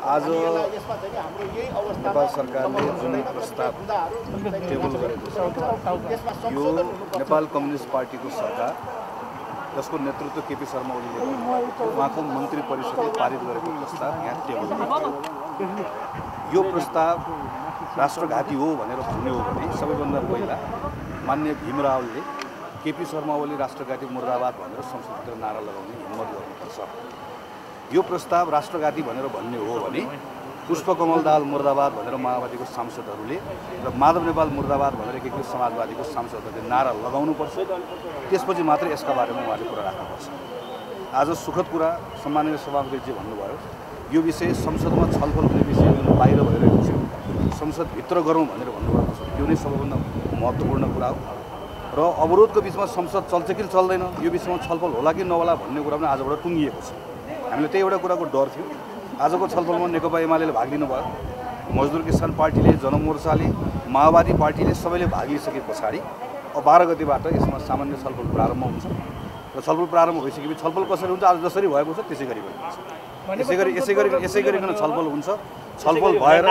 आज नेपाल सरकारले जुन प्रस्ताव टेबल गरेको छ यो नेपाल कम्युनिस्ट पार्टीको सरकार जसको नेतृत्व केपी शर्मा ओलीले उहाँको मन्त्री परिषदले पारित गरेको प्रस्ताव यहाँ टेबलमा यो प्रस्ताव राष्ट्रघाती हो भनेर भन्ने हो भने सबैभन्दा पहिला माननीय भीम रावलले केपी शर्मा ओली राष्ट्रघाती मुर्दाबाद भनेर संसदभित्र नारा लगाउने हिम्मत गर्नुपर्छ। यो प्रस्ताव राष्ट्रघाती भनेर भन्ने हो भने पुष्पकमल दाहाल मुर्दाबाद भनेर माओवादीको सांसदहरूले र माधव नेपाल मुर्दाबाद भनेर एकीकृत समाजवादीको सांसदहरूले नारा लगाउनुपर्छ। त्यसपछि मात्रै यसका बारेमा उहाँले कुरा राख्नुपर्छ। आज सुखद कुरा सम्माननीय सभापतिले भन्नुभयो यो विषय संसदमा छलफल हुने विषय बाहिर भइरहेको छ, संसदभित्र गरौँ भनेर भन्नुभएको छ। यो नै सबैभन्दा महत्त्वपूर्ण कुरा हो र अवरोधको बिचमा संसद चल्छ कि चल्दैन यो विषयमा छलफल होला कि नहोला भन्ने कुरा पनि आजबाट टुङ्गिएको छ। हामीले त्यही एउटा कुराको डर थियो। आजको छलफलमा नेकपा एमाले भाग लिनुभयो, मजदुर किसान पार्टीले, जनमोर्चाले, माओवादी पार्टीले सबैले भाग लिइसके पछाडि अब 12 गतेबाट यसमा सामान्य छलफल प्रारम्भ हुन्छ र छलफल प्रारम्भ भइसकेपछि छलफल कसरी हुन्छ आज जसरी भएको छ त्यसै गरी हुन्छ। यसै गरिकन छलफल हुन्छ। छलफल भएर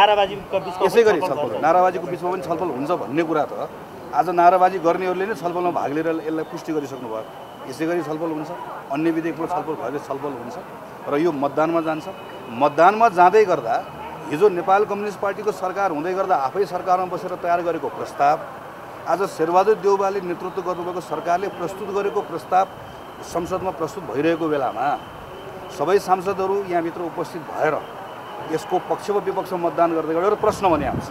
यसै गरी छलफल नाराबाजीको बिचमा पनि छलफल हुन्छ भन्ने कुरा त आज नाराबाजी गर्नेहरूले नै छलफलमा भाग लिएर यसलाई पुष्टि गरिसक्नु भयो। यसै गरी छलफल हुन्छ, अन्य विधेयकको छलफल भएर छलफल हुन्छ र यो मतदानमा जान्छ। मतदानमा जाँदै गर्दा हिजो नेपाल कम्युनिस्ट पार्टीको सरकार हुँदै गर्दा आफै सरकारमा बसेर तयार गरेको प्रस्ताव आज शेरबहादुर देउवाले नेतृत्व गर्नुभएको सरकारले प्रस्तुत गरेको प्रस्ताव संसदमा प्रस्तुत भइरहेको बेलामा सबै सांसदहरू यहाँभित्र उपस्थित भएर यसको पक्ष वा विपक्ष मतदान गर्दै गरेर प्रश्न भने आउँछ।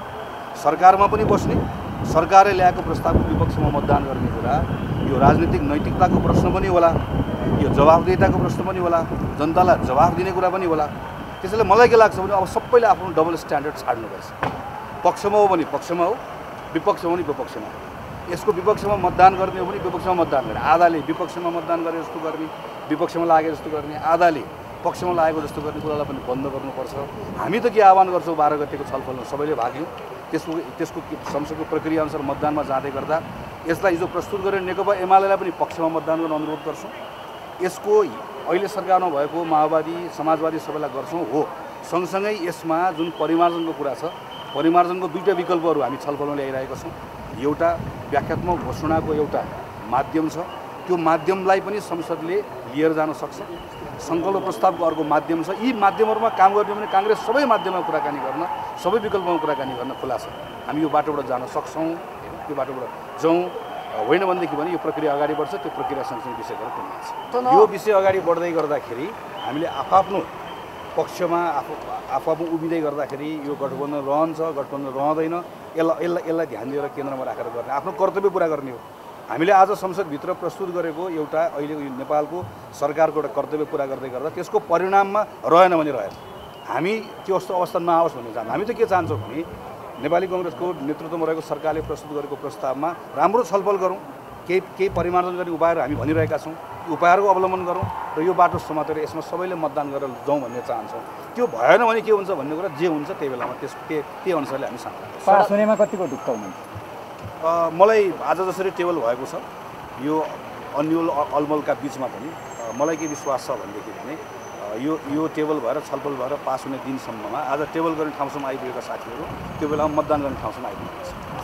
सरकारमा पनि बस्ने, सरकारले ल्याएको प्रस्तावको विपक्षमा मतदान गर्ने कुरा यो राजनीतिक नैतिकताको प्रश्न पनि होला, यो जवाफदेहिताको प्रश्न पनि होला, जनतालाई जवाफ दिने कुरा पनि होला। त्यसैले मलाई के लाग्छ भने अब सबैले आफ्नो डबल स्ट्यान्डर्ड छाड्नुपर्छ। पक्षमा हो भने पक्षमा हो, विपक्षमा हो भने विपक्षमा हो। यसको विपक्षमा मतदान गर्ने हो भने विपक्षमा मतदान गर्ने, आधाले विपक्षमा मतदान गरे जस्तो गर्ने, विपक्षमा लागे जस्तो गर्ने, आधाले पक्षमा लागेको जस्तो गर्ने कुरालाई पनि बन्द गर्नुपर्छ। हामी त के आह्वान गर्छौँ 12 गतेको छलफलमा सबैले भाग लियौँ। त्यसको संसदको प्रक्रिया अनुसार मतदानमा जाँदै गर्दा यसलाई हिजो प्रस्तुत गरेर नेकपा एमालेलाई पनि पक्षमा मतदान गर्न अनुरोध गर्छौँ। यसको अहिले सरकारमा भएको माओवादी समाजवादी सबैलाई गर्छौँ हो। सँगसँगै यसमा जुन परिमार्जनको कुरा छ, परिमार्जनको दुईवटा विकल्पहरू हामी छलफलमा ल्याइरहेका छौँ। एउटा व्याख्यात्मक घोषणाको एउटा माध्यम छ, त्यो माध्यमलाई पनि संसदले लिएर जान सक्छ। सङ्कल्प प्रस्तावको अर्को माध्यम छ। यी माध्यमहरूमा काम गर्ने भने काङ्ग्रेस सबै माध्यममा कुराकानी गर्न, सबै विकल्पमा कुराकानी गर्न खुला छ। हामी यो बाटोबाट जान सक्छौँ, त्यो बाटोबाट जाउँ। होइन भनेदेखि भने यो प्रक्रिया अगाडि बढ्छ, त्यो प्रक्रिया सँगसँगै विषय गरेर टुङ्गिन्छ। यो विषय अगाडि बढ्दै गर्दाखेरि हामीले आफ्नो पक्षमा आफू उभिँदै गर्दाखेरि यो गठबन्धन रहन्छ, गठबन्धन रहँदैन, यसलाई ध्यान दिएर केन्द्रमा राखेर गर्ने आफ्नो कर्तव्य पुरा गर्ने हो। हामीले आज संसदभित्र प्रस्तुत गरेको एउटा अहिले नेपालको सरकारको एउटा कर्तव्य पुरा गर्दै गर्दा त्यसको परिणाममा रहेन भने रहेन। हामी त्यो अवस्था नआओस् भन्ने चाहन्छौँ। हामी त के चाहन्छौँ भने नेपाली कङ्ग्रेसको नेतृत्वमा रहेको सरकारले प्रस्तुत गरेको प्रस्तावमा राम्रो छलफल गरौँ, केही परिमार्जन गर्ने उपायहरू हामी भनिरहेका छौँ, उपायहरूको अवलम्बन गरौँ र यो बाटो समातेर यसमा सबैले मतदान गरेर जाउँ भन्ने चाहन्छौँ। त्यो भएन भने के हुन्छ भन्ने कुरा जे हुन्छ त्यही बेलामा त्यही अनुसारले हामी सामना पास हुनेमा कतिको ढुक्क हुनुहुन्छ? मलाई आज जसरी टेबल भएको छ यो अन्यल अलमलका बिचमा पनि मलाई के विश्वास छ भनेदेखि भने यो टेबल भएर छलफल भएर पास हुने दिनसम्ममा आज टेबल गर्ने ठाउँसम्म आइपुगेका साथीहरू त्यो बेलामा मतदान गर्ने ठाउँसम्म आइपुगेका छन्।